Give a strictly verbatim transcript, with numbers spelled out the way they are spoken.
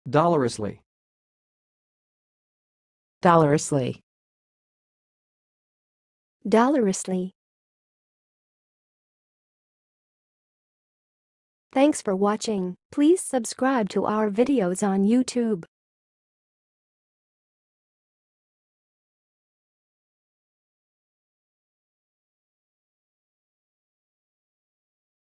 dolorously, dolorously, dolorously. Thanks for watching. Please subscribe to our videos on YouTube.